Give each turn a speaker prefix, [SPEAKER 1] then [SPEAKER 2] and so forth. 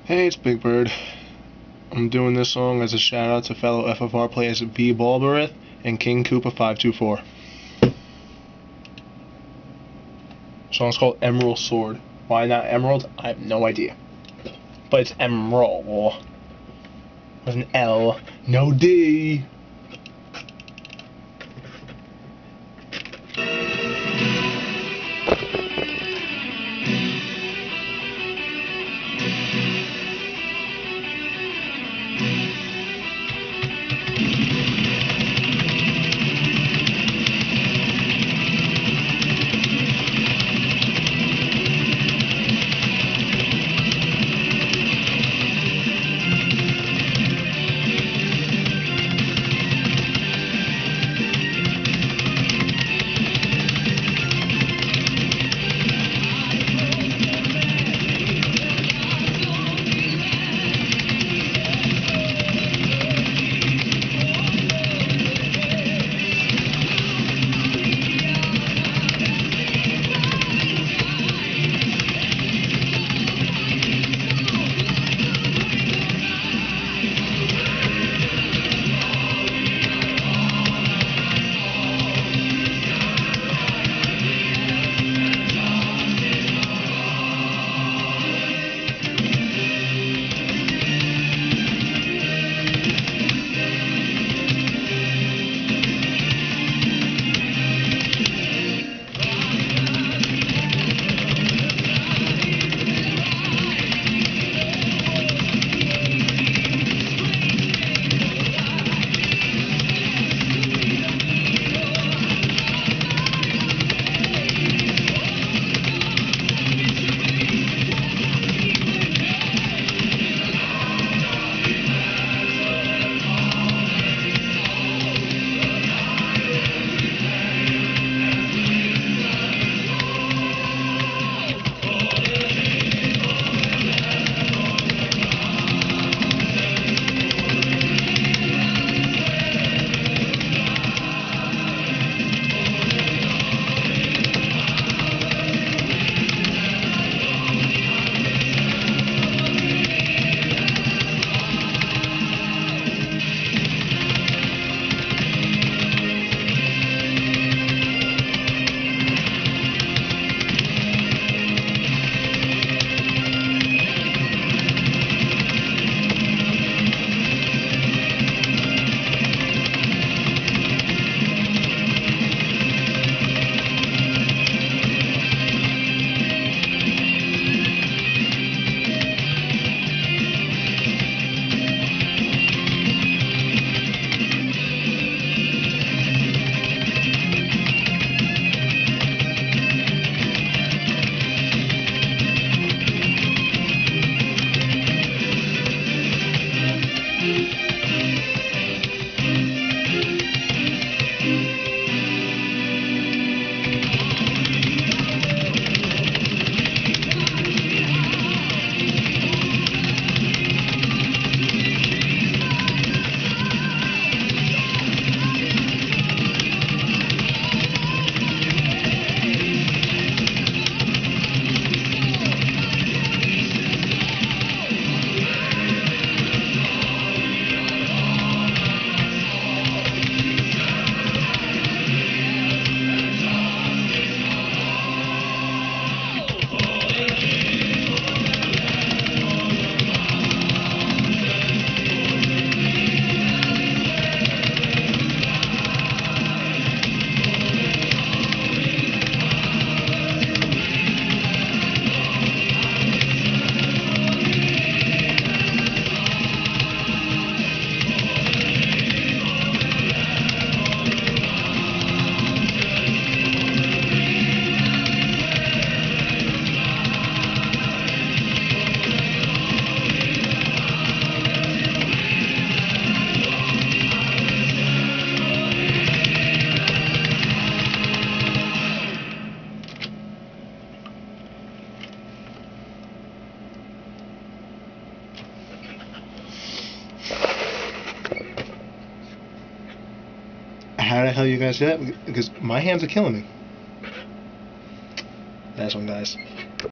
[SPEAKER 1] Hey, it's Big Bird. I'm doing this song as a shout out to fellow FFR players B. Balberith and King Koopa 524. The song's called Emerald Sword. Why not Emerald? I have no idea. But it's Emerald. With an L, no D. How the hell you guys do that? Because my hands are killing me. That's one, guys.